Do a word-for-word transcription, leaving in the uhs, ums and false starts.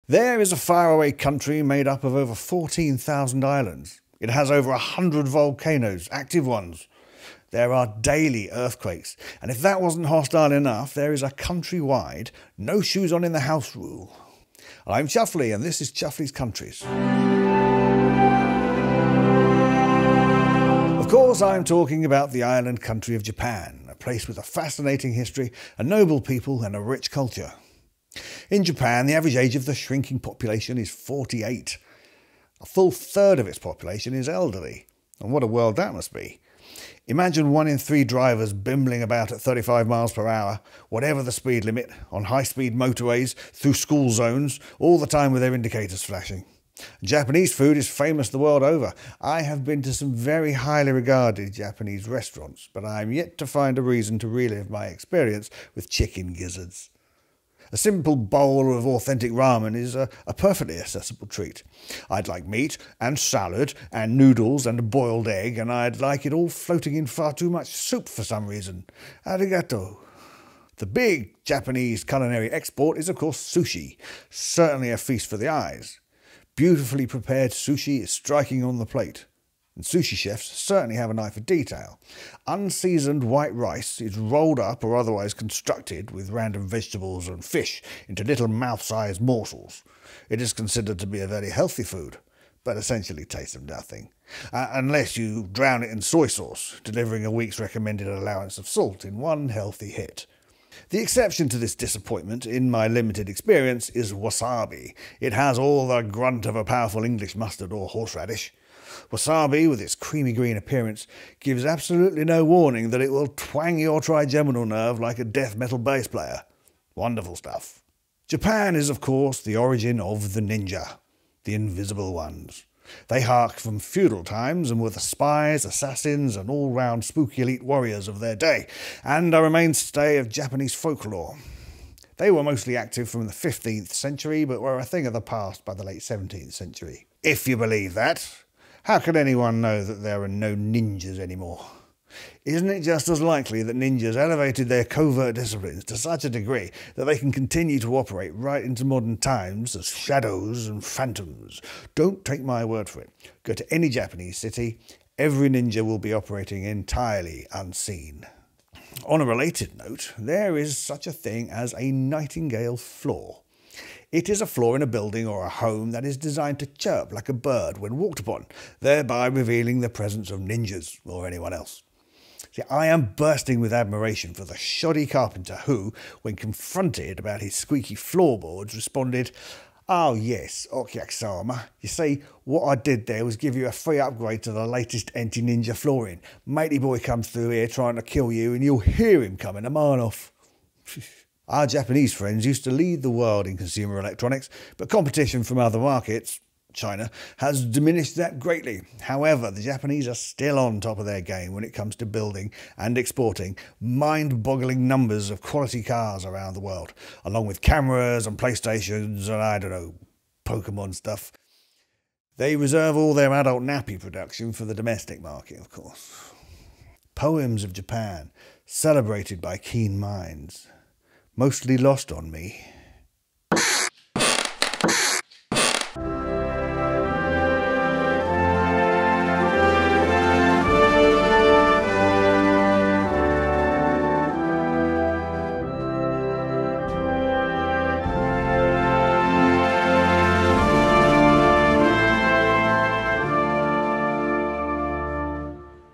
There is a faraway country made up of over fourteen thousand islands. It has over a hundred volcanoes, active ones. There are daily earthquakes, and if that wasn't hostile enough, there is a countrywide no shoes on in the house rule. I'm Chuffley, and this is Chuffley's Countries. Of course, I'm talking about the island country of Japan, a place with a fascinating history, a noble people, and a rich culture. In Japan, the average age of the shrinking population is forty-eight. A full third of its population is elderly, and what a world that must be. Imagine one in three drivers bimbling about at thirty-five miles per hour, whatever the speed limit, on high-speed motorways, through school zones, all the time with their indicators flashing. Japanese food is famous the world over. I have been to some very highly regarded Japanese restaurants, but I am yet to find a reason to relive my experience with chicken gizzards. A simple bowl of authentic ramen is a, a perfectly accessible treat. I'd like meat and salad and noodles and a boiled egg, and I'd like it all floating in far too much soup for some reason. Arigato. The big Japanese culinary export is of course sushi, certainly a feast for the eyes. Beautifully prepared sushi is striking on the plate. And sushi chefs certainly have an eye for detail. Unseasoned white rice is rolled up or otherwise constructed with random vegetables and fish into little mouth-sized morsels. It is considered to be a very healthy food, but essentially tastes of nothing. Uh, unless you drown it in soy sauce, delivering a week's recommended allowance of salt in one healthy hit. The exception to this disappointment, in my limited experience, is wasabi. It has all the grunt of a powerful English mustard or horseradish. Wasabi, with its creamy green appearance, gives absolutely no warning that it will twang your trigeminal nerve like a death metal bass player. Wonderful stuff. Japan is, of course, the origin of the ninja, the invisible ones. They hark from feudal times and were the spies, assassins, and all-round spooky elite warriors of their day, and are a mainstay of Japanese folklore. They were mostly active from the fifteenth century, but were a thing of the past by the late seventeenth century. If you believe that, how can anyone know that there are no ninjas anymore? Isn't it just as likely that ninjas elevated their covert disciplines to such a degree that they can continue to operate right into modern times as shadows and phantoms? Don't take my word for it. Go to any Japanese city, every ninja will be operating entirely unseen. On a related note, there is such a thing as a nightingale floor. It is a floor in a building or a home that is designed to chirp like a bird when walked upon, thereby revealing the presence of ninjas or anyone else. See, I am bursting with admiration for the shoddy carpenter who, when confronted about his squeaky floorboards, responded, "Oh yes, Okyak-sama. You see, what I did there was give you a free upgrade to the latest anti-ninja flooring. Matey boy comes through here trying to kill you and you'll hear him coming a mile off." Our Japanese friends used to lead the world in consumer electronics, but competition from other markets, China, has diminished that greatly. However, the Japanese are still on top of their game when it comes to building and exporting mind-boggling numbers of quality cars around the world, along with cameras and PlayStations and, I don't know, Pokemon stuff. They reserve all their adult nappy production for the domestic market, of course. Poems of Japan, celebrated by keen minds, mostly lost on me.